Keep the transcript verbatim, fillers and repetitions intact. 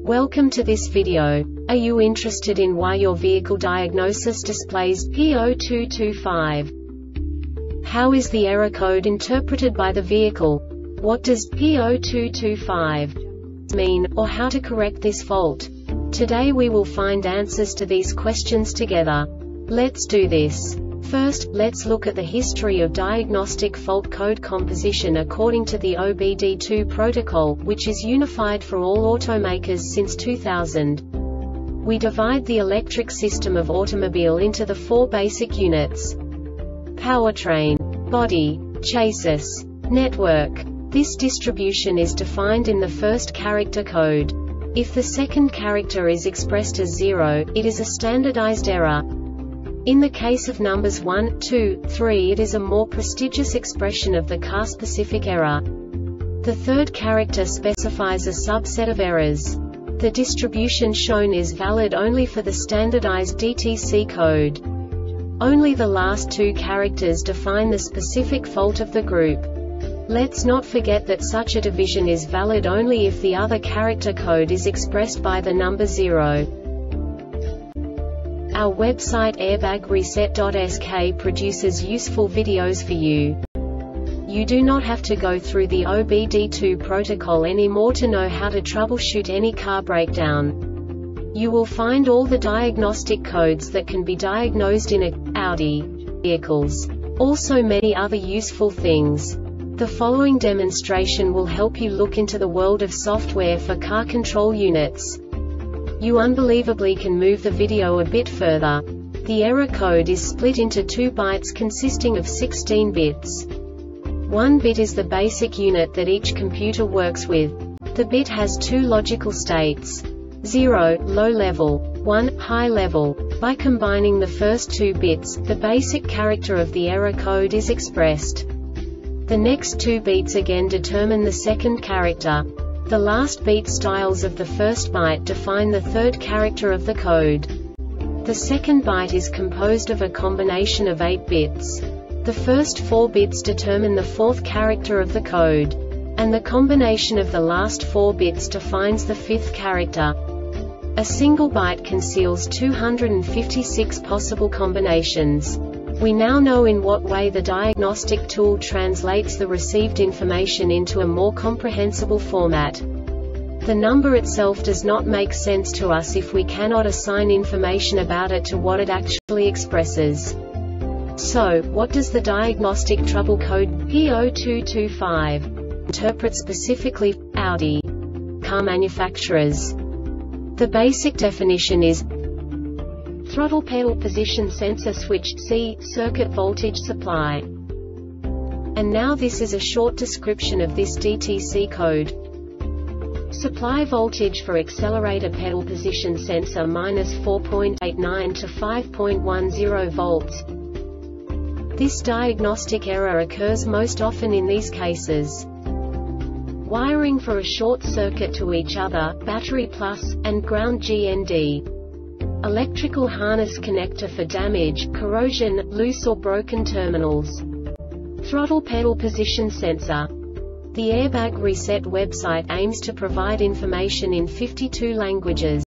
Welcome to this video. Are you interested in why your vehicle diagnosis displays P zero two two five? How is the error code interpreted by the vehicle? What does P zero two two five mean, or how to correct this fault? Today we will find answers to these questions together. Let's do this. First, let's look at the history of diagnostic fault code composition according to the O B D two protocol, which is unified for all automakers since two thousand. We divide the electric system of automobile into the four basic units: powertrain, body, chassis, network. This distribution is defined in the first character code. If the second character is expressed as zero, it is a standardized error. In the case of numbers one, two, three, it is a more prestigious expression of the car-specific error. The third character specifies a subset of errors. The distribution shown is valid only for the standardized D T C code. Only the last two characters define the specific fault of the group. Let's not forget that such a division is valid only if the other character code is expressed by the number zero. Our website airbag reset dot S K produces useful videos for you. You do not have to go through the O B D two protocol anymore to know how to troubleshoot any car breakdown. You will find all the diagnostic codes that can be diagnosed in a Audi vehicles. Also many other useful things. The following demonstration will help you look into the world of software for car control units. You unbelievably can move the video a bit further. The error code is split into two bytes consisting of sixteen bits. One bit is the basic unit that each computer works with. The bit has two logical states: zero, low level, one, high level. By combining the first two bits, the basic character of the error code is expressed. The next two beats again determine the second character. The last beat styles of the first byte define the third character of the code. The second byte is composed of a combination of eight bits. The first four bits determine the fourth character of the code. And the combination of the last four bits defines the fifth character. A single byte conceals two hundred fifty-six possible combinations. We now know in what way the diagnostic tool translates the received information into a more comprehensible format. The number itself does not make sense to us if we cannot assign information about it to what it actually expresses. So, what does the diagnostic trouble code P zero two two five interpret specifically for Audi car manufacturers? The basic definition is throttle pedal position sensor switch C, circuit voltage supply. And now this is a short description of this D T C code. Supply voltage for accelerator pedal position sensor minus four point eight nine to five point one zero volts. This diagnostic error occurs most often in these cases: wiring for a short circuit to each other, battery plus, and ground G N D. Electrical harness connector for damage, corrosion, loose or broken terminals. Throttle pedal position sensor. The Airbag Reset website aims to provide information in fifty-two languages.